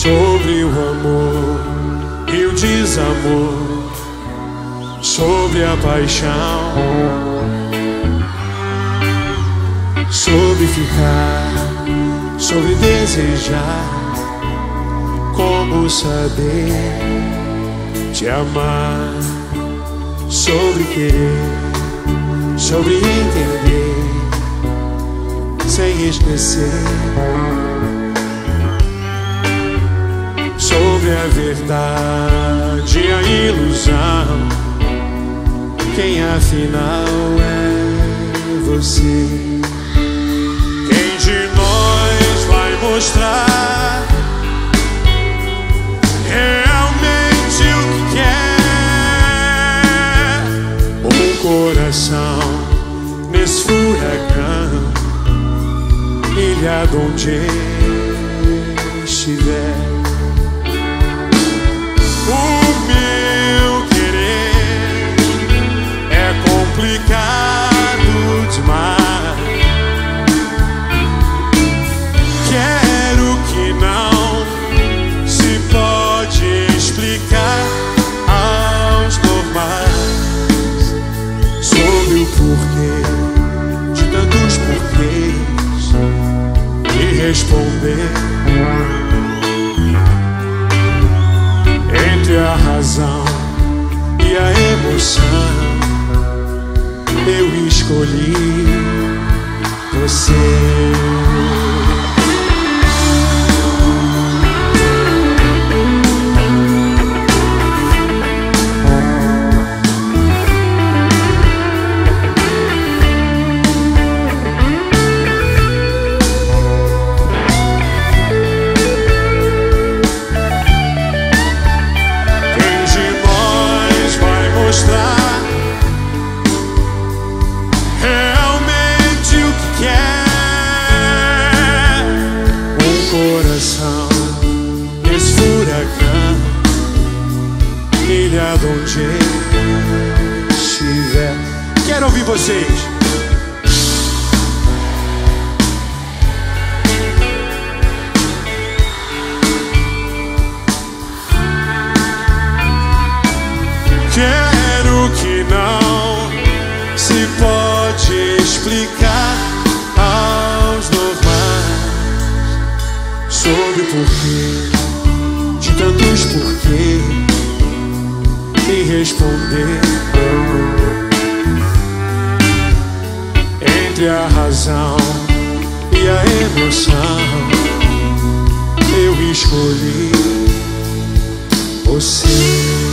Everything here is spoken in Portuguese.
sobre o amor e o desamor, sobre a paixão, sobre ficar, sobre desejar, como saber te amar, sobre querer, sobre entender, sem esquecer, sobre a verdade e a ilusão, quem afinal é você? Quem de nós vai mostrar realmente o que quer? Um coração nesse furacão, ilhado onde estiver. O meu querer é complicado demais. Quero que não se pode explicar aos normais, sobre o porquê de tantos porquês, e responder entre a razão e a emoção. Eu escolhi você. Esse furacão, ilhado onde estiver. Quero ouvir vocês. Quero que não se pode explicar aos normais, sobre o porquê de tantos porquês, e responder entre a razão e a emoção. Eu escolhi você.